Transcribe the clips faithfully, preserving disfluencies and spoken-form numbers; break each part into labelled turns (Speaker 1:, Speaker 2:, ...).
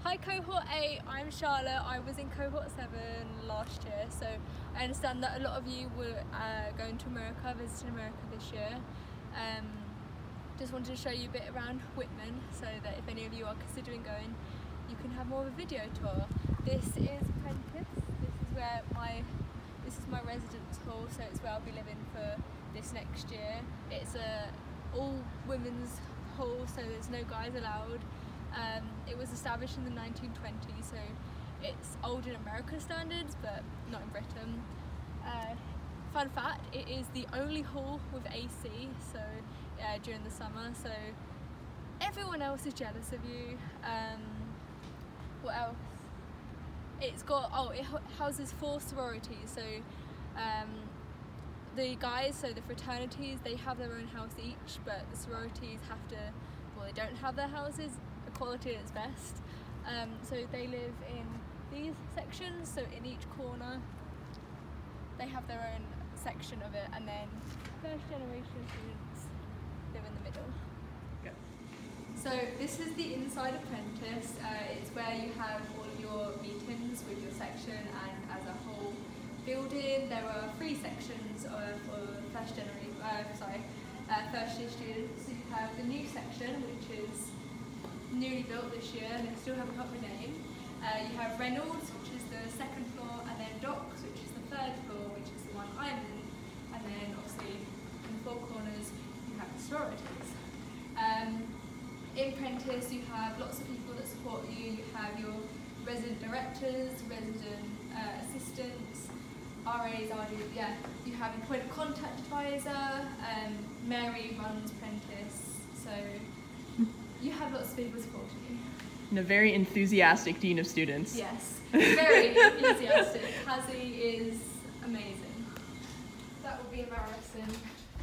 Speaker 1: Hi Cohort eight, I'm Charlotte. I was in Cohort seven last year, so I understand that a lot of you were uh, going to America, visiting America this year. Um, just wanted to show you a bit around Whitman, so that if any of you are considering going, you can have more of a video tour. This is Prentice. This is where my this is my residence hall, so it's where I'll be living for this next year. It's a all women's hall, so there's no guys allowed. Um, it was established in the nineteen twenties, so it's old in American standards, but not in Britain. Uh, fun fact, it is the only hall with A C, so uh, during the summer, so everyone else is jealous of you. Um, what else? It's got, oh, it houses four sororities, so um, the guys, so the fraternities, they have their own house each, but the sororities have to, well, they don't have their houses. Equality at its best. Um, so they live in these sections, so in each corner they have their own section of it, and then first generation students live in the middle.
Speaker 2: Okay.
Speaker 1: So this is the inside apprentice. Uh, it's where you have all of your meetings with your section, and as a whole building there are three sections of, for first generation, uh, sorry, uh, first year students. So you have the new section, which is newly built this year, and they still haven't got the name. Uh, you have Reynolds, which is the second floor, and then Docks, which is the third floor, which is the one I'm in, and then obviously in the four corners you have the sororities. Um, in Prentice you have lots of people that support you. You have your resident directors, resident uh, assistants, R As, R Ds, yeah. You have a point of contact advisor. um, Mary runs Prentice, so you have lots of people supporting you.
Speaker 2: And a very enthusiastic dean of students.
Speaker 1: Yes, very enthusiastic. Hazzy is amazing. That would be embarrassing.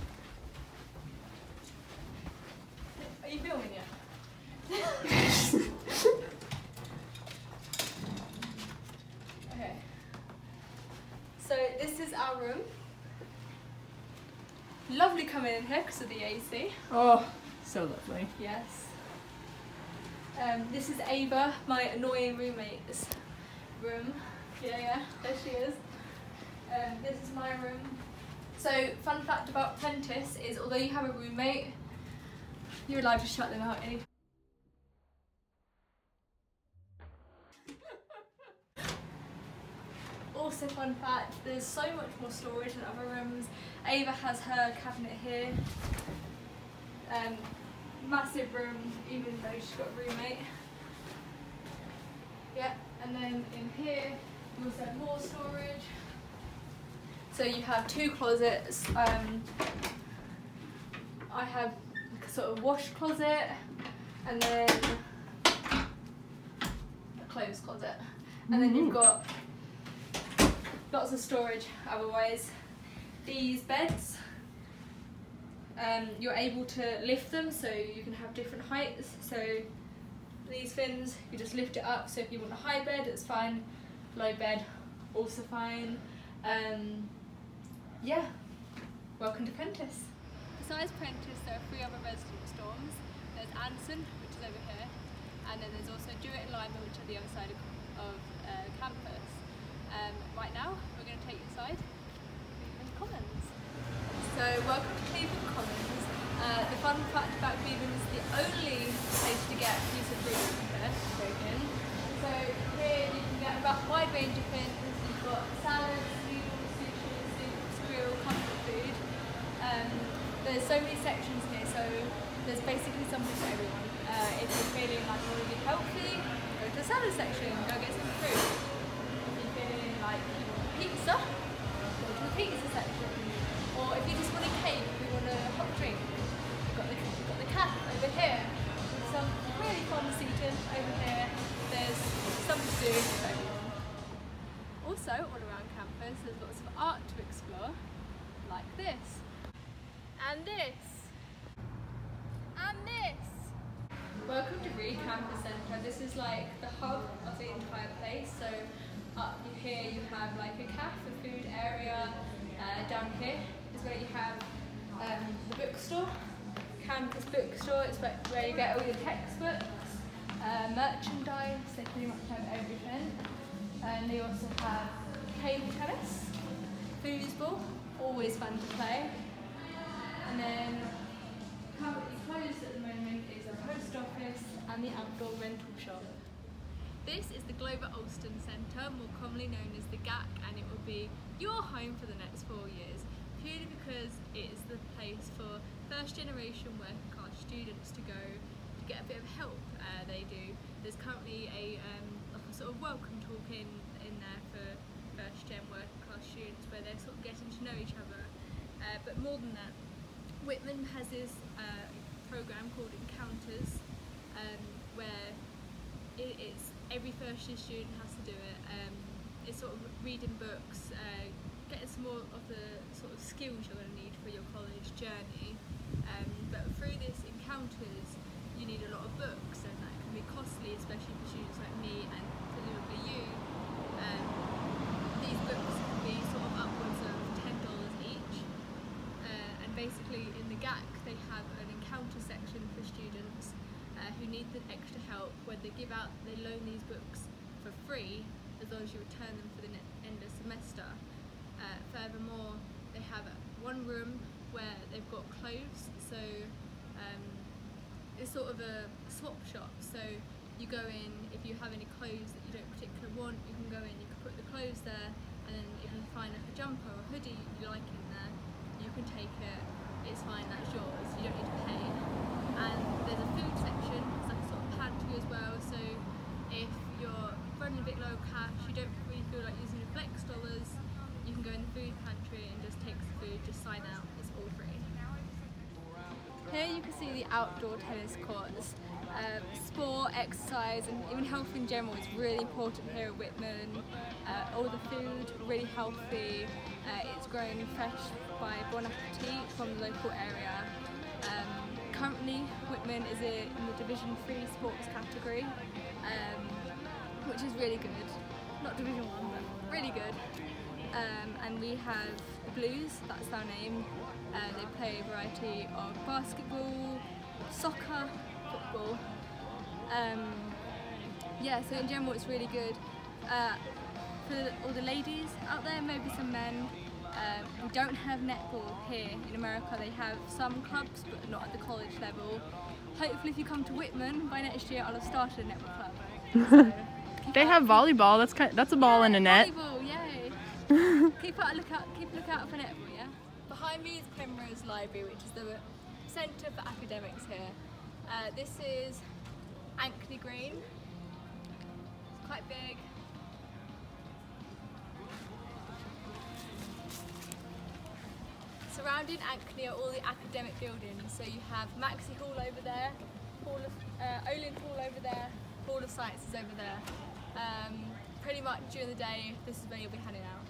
Speaker 1: Are you filming it? Okay. So this is our room. Lovely coming in here because of the A C.
Speaker 2: Oh, so lovely.
Speaker 1: Yes. Um, this is Ava, my annoying roommate's room. Yeah, yeah, there she is. Um, this is my room. So, fun fact about Prentice is, although you have a roommate, you're allowed to shut them out any. Also, fun fact, there's so much more storage in other rooms. Ava has her cabinet here. Um, massive room, even though she's got a roommate. Yeah, and then in here you also have more storage. So you have two closets. Um, I have like a sort of wash closet, and then a clothes closet, and then you've got lots of storage otherwise. These beds, Um, you're able to lift them, so you can have different heights. So these fins, you just lift it up, so if you want a high bed, it's fine. Low bed, also fine. Um, yeah, welcome to Prentice. Besides Prentice, there are three other residence dorms. There's Anson, which is over here, and then there's also Geraint and I, which are the other side of, of uh, campus. Um, right now, we're going to take you inside Cleveland Commons. So, welcome to Cleveland Commons. Uh, the fun fact about Cleveland is the only place to get a piece of fruit here, broken. So here you can get a wide range of things. You've got salads, noodles, sushi, soups, grill, comfort food. Um, there's so many sections here, so there's basically something for everyone. Uh, if you're feeling like you want to be healthy, go to the salad section, go get some fruit. If you're feeling like you want pizza, go to the pizza section. Or if you just want a cake, if you want a hot drink, you've got the, you've got the cafe over here. With some really fun seating over here. There's something to do for everyone. Also, all around campus, there's lots of art to explore, like this, and this, and this. Welcome to Reed Campus Centre. This is like the hub of the entire place. So up here you have like a cafe, a food area. Uh, down here is where you have um, the bookstore, campus bookstore. It's where you get all your textbooks. uh, merchandise, they pretty much have everything. And they also have table tennis, foosball, always fun to play. And then currently closed at the moment is a post office and the outdoor rental shop. This is the Glover Alston Centre, more commonly known as the G A C, and it will be your home for the next four years, purely because it is the place for first generation working class students to go to get a bit of help. Uh, they do. There's currently a, um, like a sort of welcome talk in, in there for first gen working class students where they're sort of getting to know each other. Uh, but more than that, Whitman has this uh, programme called Encounters, um, where it, it's every first year student has to do it. Um, it's sort of reading books, uh, getting some more of the sort of skills you're going to need for your college journey. Um, but through this Encounters, you need a lot of books, and that can be costly, especially for students like me and presumably you. Um, these books can be sort of upwards of ten dollars each. Uh, and basically in the G A C they have an encounter section for students uh, who need the extra help, where they give out, they loan these books for free as long as you return them for the end of semester. Uh, furthermore, they have one room where they've got clothes, so um, it's sort of a swap shop. So you go in, if you have any clothes that you don't particularly want, you can go in, you can put the clothes there, and then if you find like a jumper or a hoodie you like in there, you can take it, it's fine, that's yours, you don't need to pay. And there's a food section, it's like a sort of pantry as well, so if you're running a bit low cash, you don't really feel like using your flex dollars, you can go in the food pantry and just take the food, just sign out, it's all free. Here you can see the outdoor tennis courts. Uh, sport, exercise and even health in general is really important here at Whitman. Uh, all the food, really healthy, uh, it's grown fresh by Bon Appetit from the local area. Um, currently Whitman is in the Division three sports category, um, which is really good. Not Division one, but really good. Um, and we have the Blues, that's our name. Uh, they play a variety of basketball, soccer, football. Um, yeah, so in general it's really good. Uh, for all the ladies out there, maybe some men, uh, we don't have netball here in America. They have some clubs, but not at the college level. Hopefully if you come to Whitman, by next year I'll have started a netball club. So
Speaker 2: They have volleyball. That's kind. That's a ball
Speaker 1: yeah,
Speaker 2: in a net.
Speaker 1: Volleyball, yay! keep a look out. Keep a look out for netball, yeah. Behind me is Primrose Library, which is the centre for academics here. Uh, this is Ankeny Green. It's quite big. Surrounding Ankeny are all the academic buildings. So you have Maxi Hall over there, Hall of, uh, Olin Hall over there, Hall of Sciences over there. Um, pretty much during the day, this is where you'll be hanging out.